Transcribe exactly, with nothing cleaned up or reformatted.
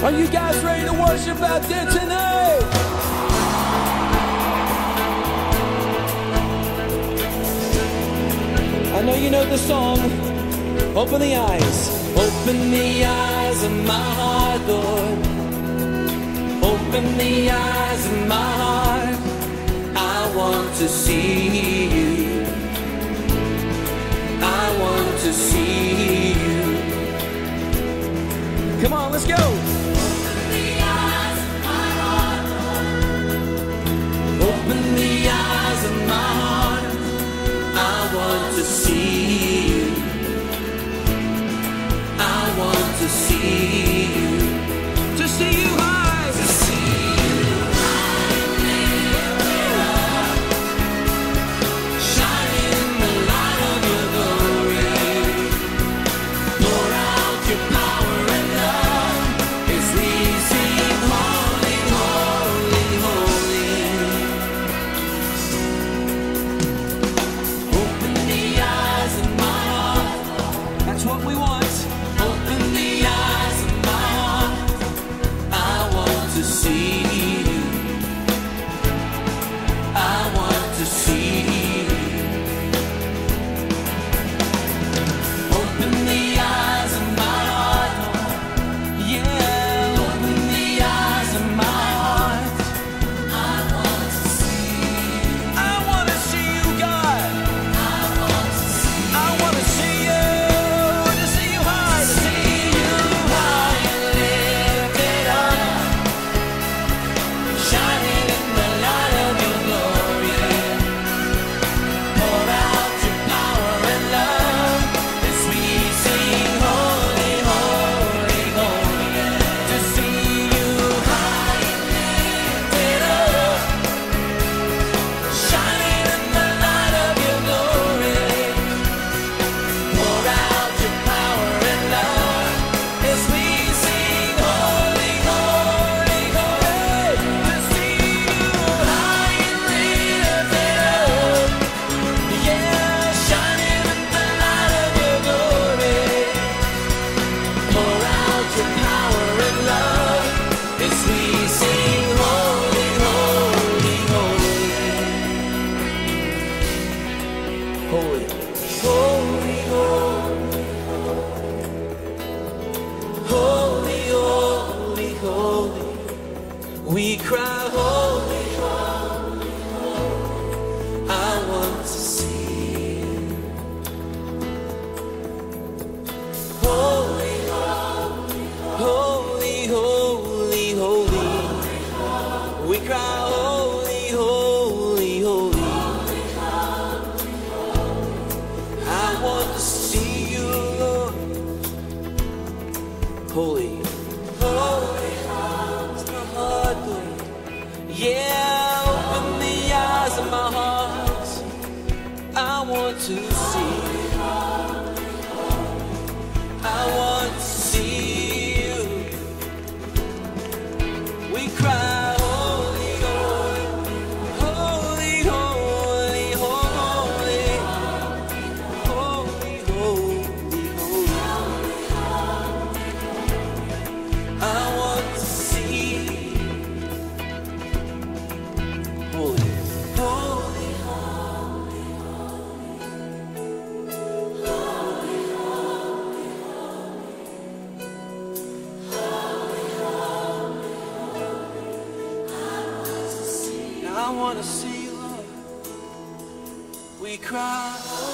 Are you guys ready to worship out there tonight? I know you know the song. Open the eyes. Open the eyes of my heart, Lord. Open the eyes of my heart. I want to see you. I want to see you. Come on, let's go. Open the eyes of my heart, Lord. Open the eyes of my heart. I want to see you. I want to see you. To see you high. To see you high and lifted up, shining in the light of your glory. Pour out your power and love as we sing holy, holy, holy. Open the eyes of my heart. That's what we want. Open the eyes of my heart. I want to see you. I want to see you. Open the eyes of my heart. Yeah, open the eyes of my heart. I want to see you. I want to see you, God. I want to see you. I want to see you. To see you high. To see you high and lifted up, shining in the light of your glory. Pour out your power and love as we sing holy, holy, holy. To see you high and lifted up, shining in the light of your glory. Pour out your power and love as we sing holy, holy, holy. To see you high and lifted up, yeah, shining in the light of your glory. Pour out your power and love as we sing holy, holy, holy. Holy, holy, holy, holy, holy, holy. We cry holy, holy, holy. I want to see you. Holy, holy, holy, holy, holy. We cry holy, holy, holy. I want to see you, Lord. Holy, holy, it's my heart, Lord. Yeah, open the eyes of my heart. I want to see you. I want to see you. We cry holy, holy, holy, holy, holy, holy, holy, holy. I want to see you. Holy, holy, holy, I want to see you, Lord. We cry.